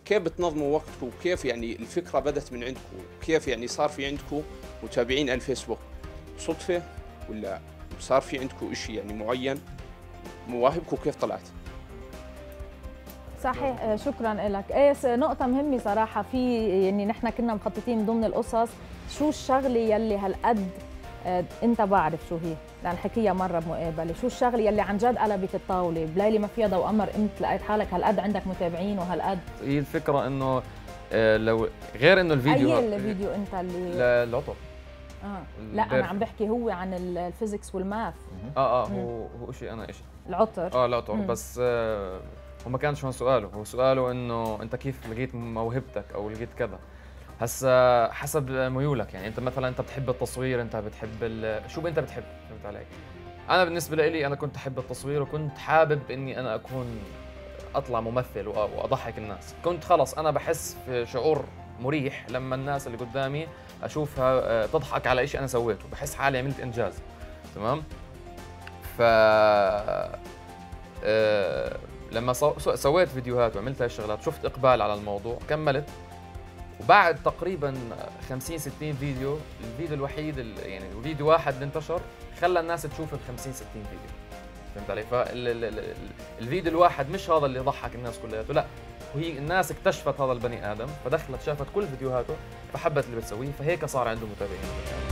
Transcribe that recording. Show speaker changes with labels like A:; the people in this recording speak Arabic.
A: كيف بتنظموا وقتكم وكيف يعني الفكرة بدت من عندكم وكيف يعني صار في عندكم متابعين على الفيسبوك صدفة ولا صار في عندكم إشي يعني معين؟ مواهبكم كيف طلعت؟
B: صحيح، شكرا لك. ايه نقطة مهمة صراحة. في يعني نحن كنا مخططين ضمن القصص شو الشغلة يلي هالقد انت بعرف شو هي، لان حكيها مرة بمقابلة، شو الشغلة يلي عن جد قلبت الطاولة بليلة ما فيها ضوء قمر، انت لقيت حالك هالقد عندك متابعين وهالقد.
C: هي الفكرة انه لو غير انه الفيديو
B: اي الفيديو انت اللي
C: العطر.
B: لا انا عم بحكي هو عن الفيزيكس والماث.
C: هو شيء انا شيء
B: العطر.
C: العطر بس هو ما كانش هون سؤاله، هو سؤاله انه انت كيف لقيت موهبتك او لقيت كذا. هسا حسب ميولك، يعني انت مثلا انت بتحب التصوير، انت بتحب شو انت بتحب، فهمت علي؟ انا بالنسبه لي انا كنت احب التصوير وكنت حابب اني انا اكون اطلع ممثل واضحك الناس. كنت خلص انا بحس في شعور مريح لما الناس اللي قدامي اشوفها تضحك على شيء انا سويته، بحس حالي عملت انجاز. تمام. ف لما سويت فيديوهات وعملت هالشغلات شفت اقبال على الموضوع، كملت. وبعد تقريبا 50 60 فيديو، الفيديو الوحيد يعني فيديو واحد اللي انتشر خلى الناس تشوف ال 50 60 فيديو. فهمت علي؟ فالفيديو الواحد مش هذا اللي ضحك الناس كلياته، لا، وهي الناس اكتشفت هذا البني ادم، فدخلت شافت كل فيديوهاته فحبت اللي بتسويه، فهيك صار عنده متابعين.